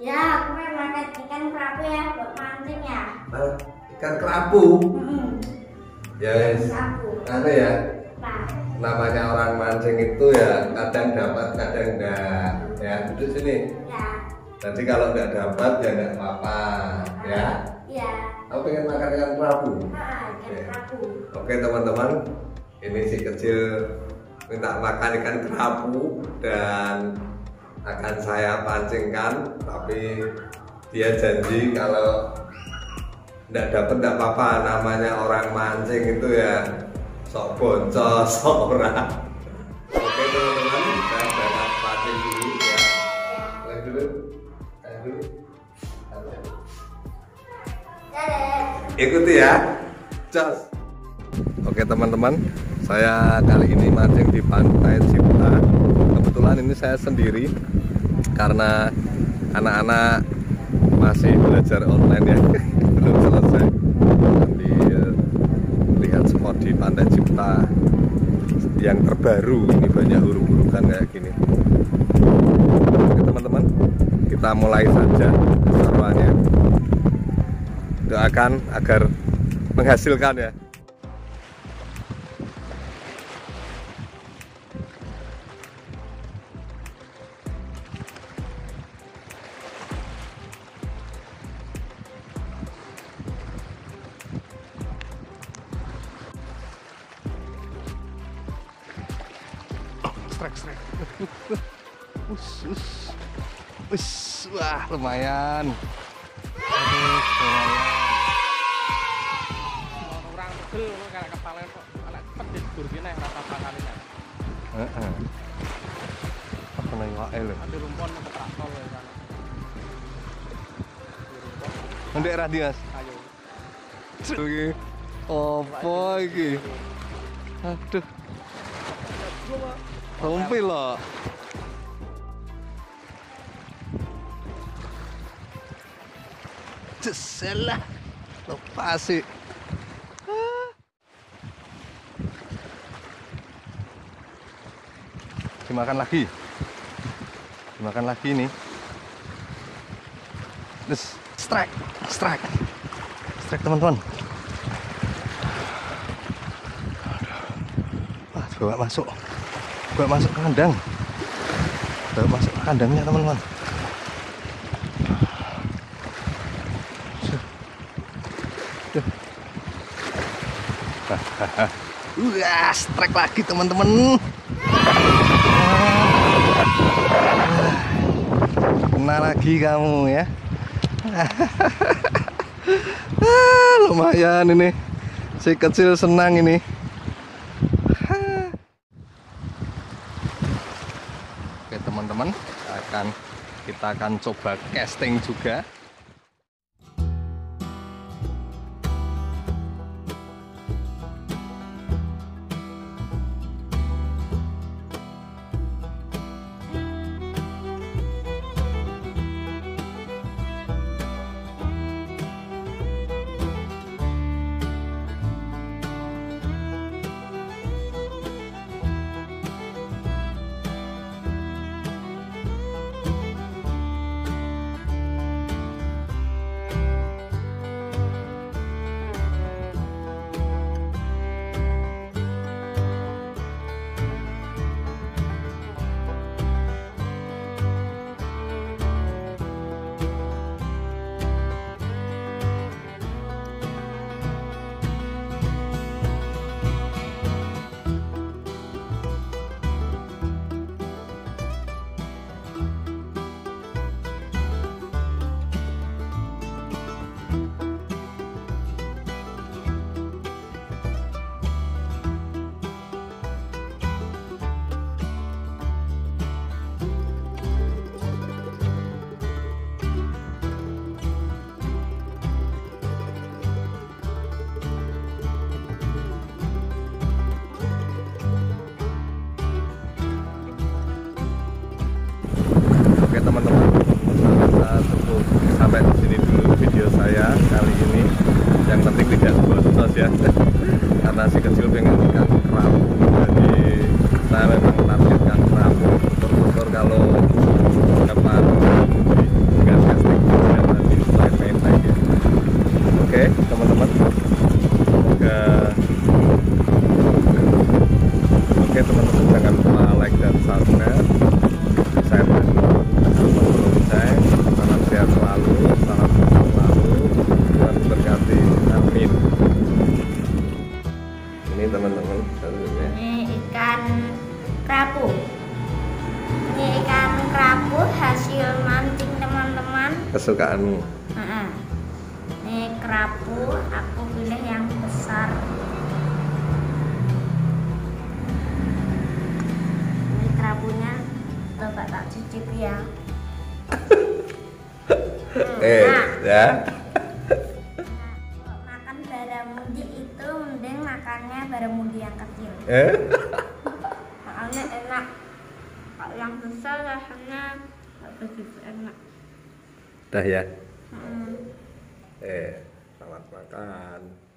Ya, aku pengen makan ikan kerapu ya, buat mancing ya. Ikan kerapu? Ya, Kerapu. ya. Nah, Namanya orang mancing itu ya kadang dapat, kadang enggak. Ya, duduk sini. ya. Nanti kalau enggak dapat ya enggak apa-apa, ya. Iya. Aku pengen makan ikan kerapu. Ikan kerapu. Oke teman-teman, ini si kecil minta makan ikan kerapu dan akan saya pancingkan, tapi dia janji kalau enggak dapat enggak apa-apa, namanya orang mancing itu ya sok boncos, sok ora. Oke teman-teman, saya akan pancing dulu ya. Mulai dulu. Ikuti ya. Jos. Oke teman-teman, saya kali ini mancing di Pantai Cipta. Kebetulan ini saya sendiri karena anak-anak masih belajar online ya, belum selesai. Sambil lihat spot di Pantai Cipta yang terbaru, ini banyak huruf-hurufan kayak gini. Oke teman-teman, kita mulai saja keseruannya. Doakan agar menghasilkan ya. Strike. Wah, lumayan. Aduh, lumayan. Orang pegel kayak kepala kok kayak cepet didur gini rata kalinya. Heeh. Apa nang wae lho. Ada rumpon ke traktor ya sana. Ndek ra Mas. Ayo. Iki opo iki? Aduh. Rompil loh. Ceselah. Lepas sih. Dimakan lagi. Dimakan lagi nih. Terus strike teman-teman. Wah, bawa masuk kandang. Bawa masuk kandangnya teman-teman. Wah, strike lagi teman-teman. Kena lagi kamu ya. Lumayan ini. Si kecil senang ini. Oke teman-teman, kita akan coba casting juga. kesukaanmu. Ini kerapu, aku pilih yang besar. Ini kerapunya, coba tak cicipi ya. Ya. Kalau makan baramundi itu mending makannya baramundi yang kecil. Soalnya enak. Kalau yang besar rasanya nggak begitu enak. Dah ya. Selamat makan.